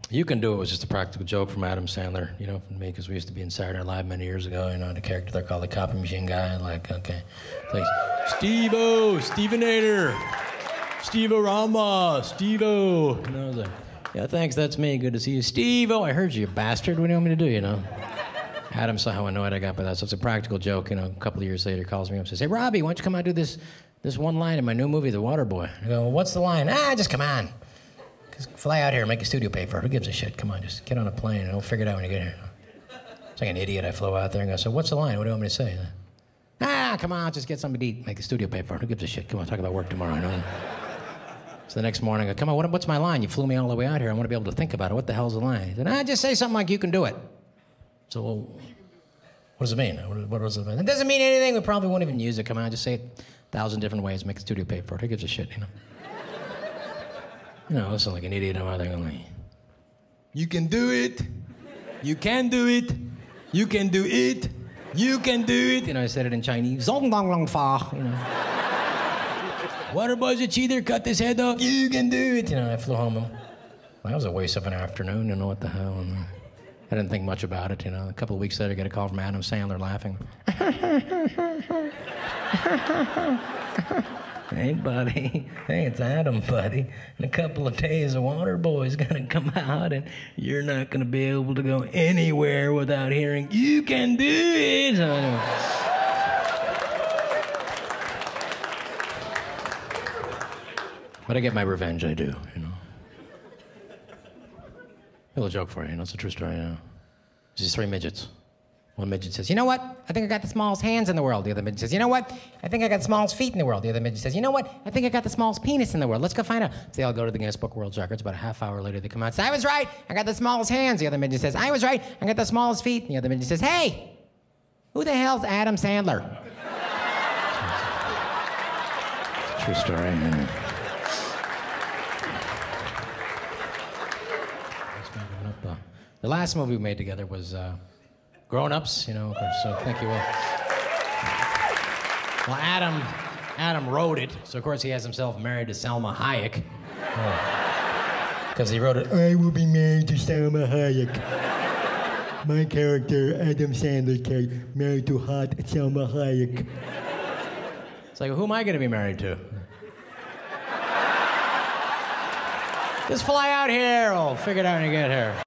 You Can Do It was just a practical joke from Adam Sandler, you know, from me, because we used to be in Saturday Night Live many years ago, you know, the character there called the copy machine guy, like, okay. It's like, Steve-O, Stevenator, Steve-O-Rama, Steve-O. And I was like, yeah, thanks, that's me, good to see you. Steve-O, I heard you, you bastard, what do you want me to do, you know? Adam saw how annoyed I got by that, so it's a practical joke, you know, a couple of years later, he calls me up and says, hey, Robbie, why don't you come out and do this one line in my new movie, The Water Boy? I go, well, what's the line? Just come on. Just fly out here and make a studio pay for it. Who gives a shit? Come on, just get on a plane and we'll figure it out when you get here. It's like an idiot. I flew out there and go, so what's the line? What do you want me to say? Come on, just get something to eat, make the studio pay for it. Who gives a shit? Come on, talk about work tomorrow. You know? So the next morning I go, come on, what's my line? You flew me all the way out here. I want to be able to think about it. What the hell's the line? He said, just say something like, you can do it. So, well, what does it mean? What does it mean? It doesn't mean anything. We probably won't even use it. Come on, just say it 1,000 different ways, make the studio pay for it. Who gives a shit, you know? You know, I sound like an idiot. I'm like, you can do it. You can do it. You can do it. You can do it. You know, I said it in Chinese. Zong dong long fa. You know. Water boy's a cheater. Cut his head off. You can do it. You know, I flew home. Well, that was a waste of an afternoon. You know what the hell? And I didn't think much about it. You know, a couple of weeks later, I get a call from Adam Sandler laughing. Hey, buddy. Hey, it's Adam, buddy. In a couple of days, the Water Boy's gonna come out, and you're not gonna be able to go anywhere without hearing, you can do it. But I get my revenge, I do, you know. A little joke for you, you know, it's a true story, you know. It's these three midgets. One midget says, you know what? I think I got the smallest hands in the world. The other midget says, you know what? I think I got the smallest feet in the world. The other midget says, you know what? I think I got the smallest penis in the world. Let's go find out. So they all go to the Guinness Book of World Records. About a half hour later, they come out and say, I was right. I got the smallest hands. The other midget says, I was right. I got the smallest feet. And the other midget says, hey, who the hell's Adam Sandler? True story. The last movie we made together was Grown Ups, you know, so thank you. Well, Adam wrote it, so of course he has himself married to Salma Hayek. Because he wrote it, I will be married to Salma Hayek. My character, Adam Sandler's character, married to hot Salma Hayek. It's like, who am I going to be married to? Just fly out here, we'll figure it out when you get here.